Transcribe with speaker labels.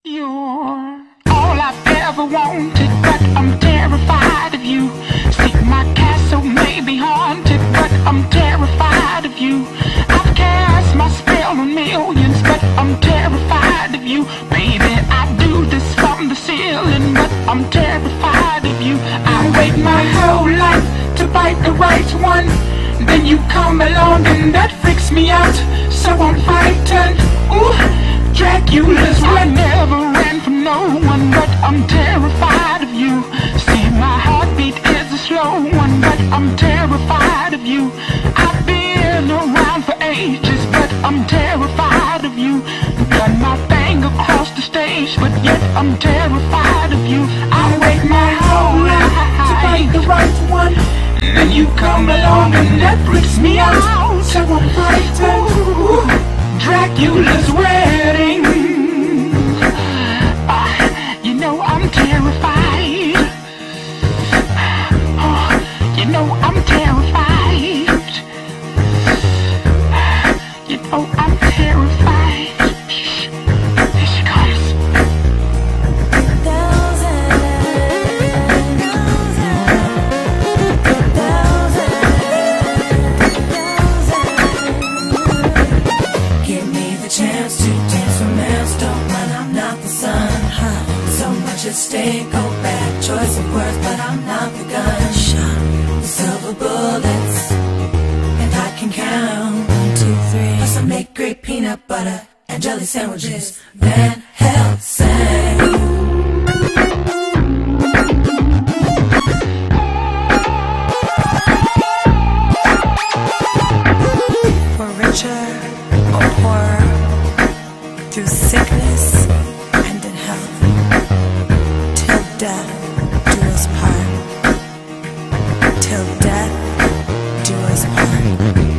Speaker 1: You're all I've ever wanted, but I'm terrified of you. See, my castle may be haunted, but I'm terrified of you. I've cast my spell on millions, but I'm terrified of you. Baby, I do this from the ceiling, but I'm terrified of you. I wait my whole life to bite the right one, then you come along and that freaks me out. So I'm frightened. Ooh. Dracula's I never ran from no one, but I'm terrified of you. See, my heartbeat is a slow one, but I'm terrified of you. I've been around for ages, but I'm terrified of you. Done my thing across the stage, but yet I'm terrified of you. I wait my whole life to find the right one, then you come along and that freaks me out. So I'm frightened. Ooh. Dracula's wedding. You know I'm terrified. Oh, you know I'm terrified. You know I'm terrified. Here she comes.
Speaker 2: Chance to dance for milestone when I'm not the sun. So much at stake, oh bad choice of words, but I'm not the gunshot. Silver bullets, and I can count 1, 2, 3. Plus I make great peanut butter and jelly sandwiches. Van Helsing. For richer or poorer, through sickness and in health, till death do us part, till death do us part.